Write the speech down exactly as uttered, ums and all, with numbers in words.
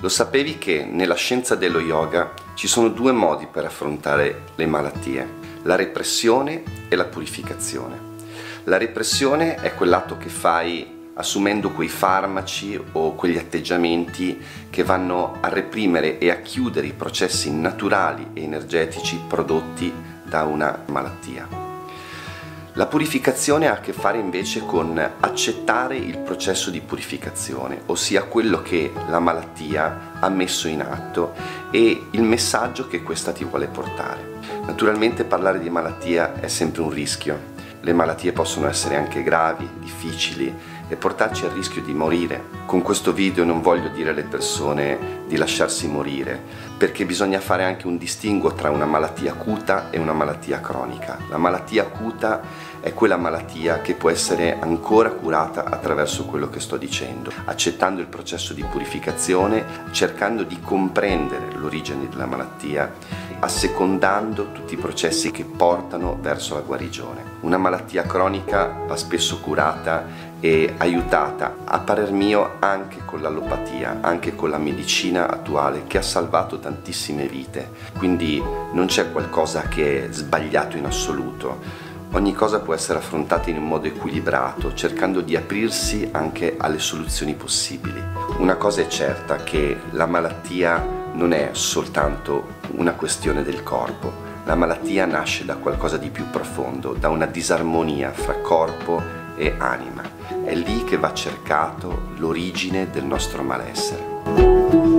Lo sapevi che nella scienza dello yoga ci sono due modi per affrontare le malattie? La repressione e la purificazione. La repressione è quell'atto che fai assumendo quei farmaci o quegli atteggiamenti che vanno a reprimere e a chiudere i processi naturali e energetici prodotti da una malattia. La purificazione ha a che fare invece con accettare il processo di purificazione, ossia quello che la malattia ha messo in atto e il messaggio che questa ti vuole portare. Naturalmente parlare di malattia è sempre un rischio. Le malattie possono essere anche gravi, difficili e portarci al rischio di morire. Con questo video non voglio dire alle persone di lasciarsi morire, perché bisogna fare anche un distinguo tra una malattia acuta e una malattia cronica. La malattia acuta è quella malattia che può essere ancora curata attraverso quello che sto dicendo, accettando il processo di purificazione, cercando di comprendere l'origine della malattia, assecondando tutti i processi che portano verso la guarigione. Una malattia cronica va spesso curata e aiutata, a parer mio, anche con l'allopatia, anche con la medicina attuale che ha salvato tantissime vite. Quindi non c'è qualcosa che è sbagliato in assoluto. Ogni cosa può essere affrontata in un modo equilibrato, cercando di aprirsi anche alle soluzioni possibili. Una cosa è certa, che la malattia non è soltanto una questione del corpo. La malattia nasce da qualcosa di più profondo, da una disarmonia fra corpo e anima. È lì che va cercato l'origine del nostro malessere.